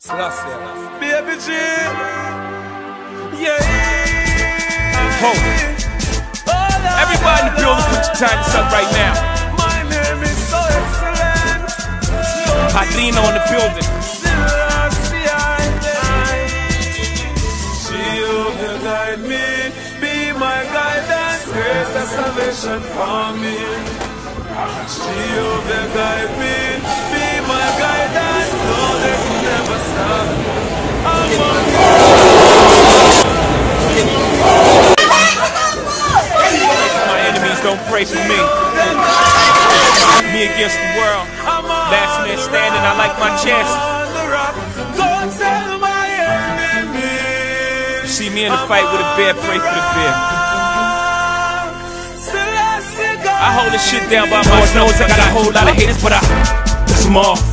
Selassie, Baby G, yeah. Hope. Everybody in the building, put your time up right now. My name is so excellent. Padrino in the building. Selassie, she will guide me, be my guidance, greater salvation for me. She will guide me, be my guidance, no, they can never stop me. I'm on My enemies don't pray for me. Me against the world. Last man standing, I like my chances. You see me in the fight with a bear, pray for the bear. I hold this shit down by my nose. I got a whole lot of haters, but I piss them off.